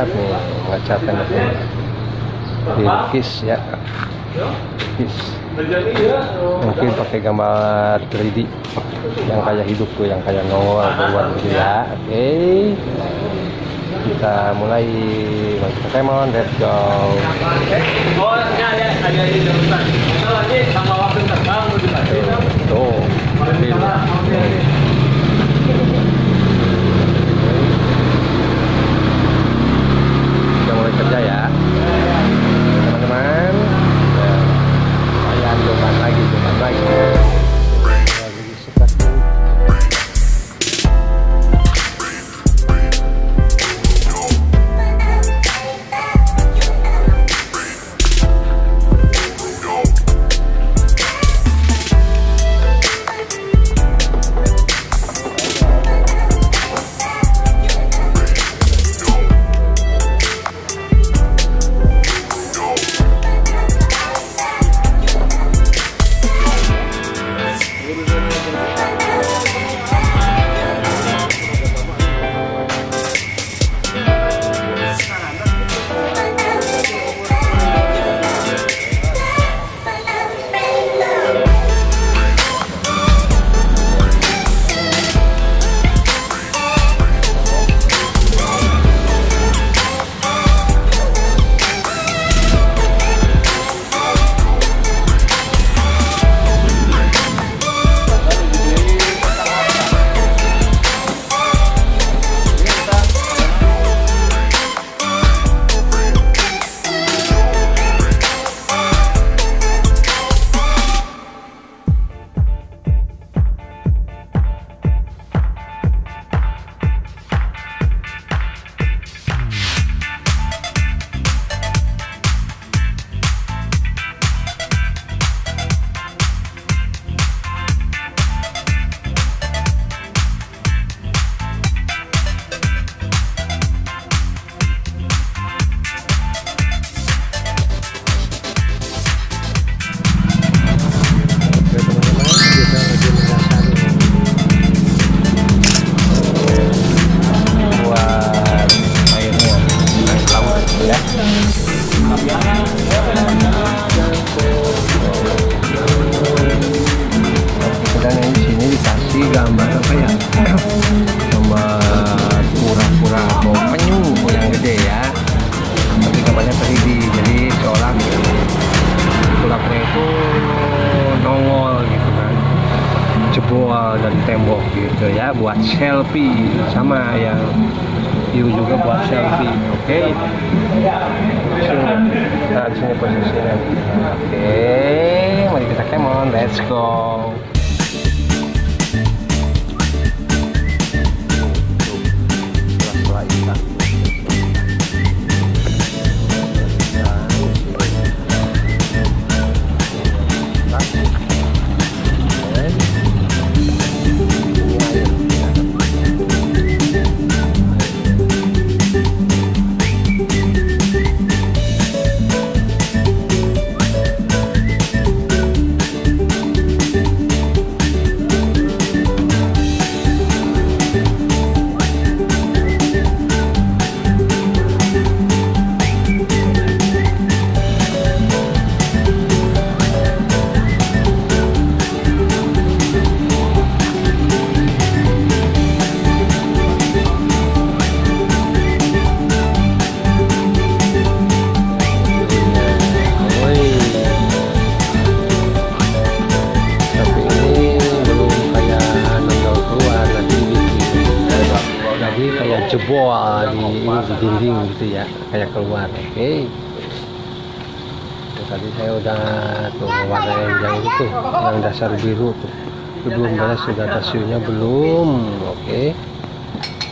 lihat nih ngecatnya dilukis ya, lukis mungkin pakai gambar 3D yang kayak hidup tuh, yang kayak nongol keluar gitu ya. Oke, kita mulai Pokemon, let's go. Tuh, kita mulai kerja ya teman-teman. Coba lagi. Gambar apa ya, gambar pura-pura atau penyu yang gede ya, tapi gambarnya 3D, jadi seolah pura-pura itu nongol gitu kan, jebol dari tembok gitu ya, buat selfie sama yang view juga buat selfie. Oke, nah di sini posisinya. Oke, mari kita Pokemon, let's go. Jebol di dinding gitu ya, kayak keluar. Oke, tadi saya udah tuh warna yang itu, yang dasar biru tuh, belum beres, sudah ada siunya belum. Oke,